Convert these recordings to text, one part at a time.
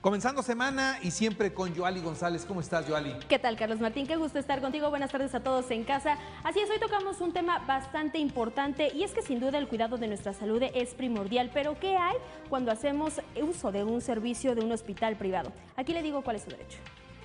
Comenzando semana y siempre con Yoali González. ¿Cómo estás, Yoali? ¿Qué tal, Carlos Martín? Qué gusto estar contigo. Buenas tardes a todos en casa. Así es, hoy tocamos un tema bastante importante y es que sin duda el cuidado de nuestra salud es primordial. Pero ¿qué hay cuando hacemos uso de un servicio de un hospital privado? Aquí le digo cuál es su derecho.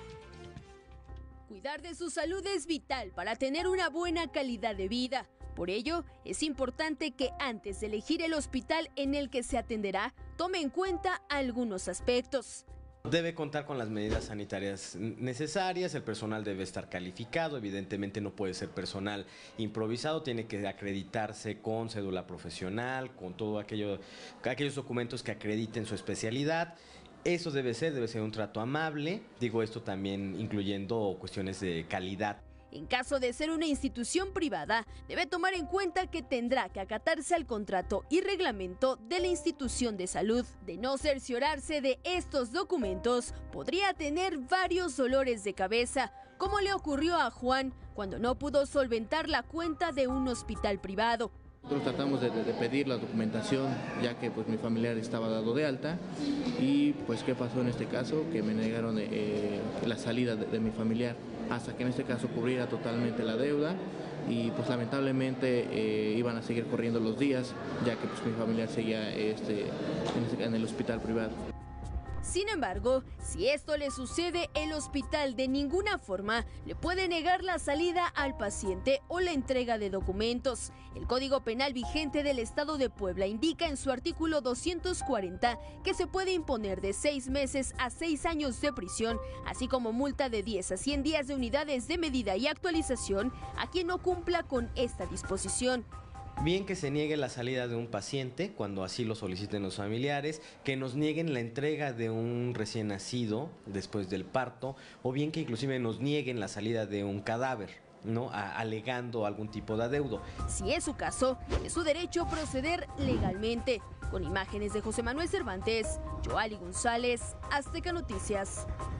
Cuidar de su salud es vital para tener una buena calidad de vida. Por ello, es importante que antes de elegir el hospital en el que se atenderá, tome en cuenta algunos aspectos. Debe contar con las medidas sanitarias necesarias, el personal debe estar calificado, evidentemente no puede ser personal improvisado, tiene que acreditarse con cédula profesional, con todo aquellos documentos que acrediten su especialidad. Eso debe ser un trato amable, digo esto también incluyendo cuestiones de calidad. En caso de ser una institución privada, debe tomar en cuenta que tendrá que acatarse al contrato y reglamento de la institución de salud. De no cerciorarse de estos documentos, podría tener varios dolores de cabeza, como le ocurrió a Juan cuando no pudo solventar la cuenta de un hospital privado. Nosotros tratamos de pedir la documentación, ya que pues mi familiar estaba dado de alta, y pues ¿qué pasó en este caso? Que me negaron la salida de mi familiar, hasta que en este caso cubriera totalmente la deuda, y pues lamentablemente iban a seguir corriendo los días, ya que pues mi familiar seguía en el hospital privado. Sin embargo, si esto le sucede, el hospital de ninguna forma le puede negar la salida al paciente o la entrega de documentos. El Código Penal vigente del Estado de Puebla indica en su artículo 240 que se puede imponer de 6 meses a 6 años de prisión, así como multa de 10 a 100 días de unidades de medida y actualización a quien no cumpla con esta disposición. Bien que se niegue la salida de un paciente cuando así lo soliciten los familiares, que nos nieguen la entrega de un recién nacido después del parto, o bien que inclusive nos nieguen la salida de un cadáver, ¿no? Alegando algún tipo de adeudo. Si es su caso, es su derecho proceder legalmente. Con imágenes de José Manuel Cervantes, Yoali González, Azteca Noticias.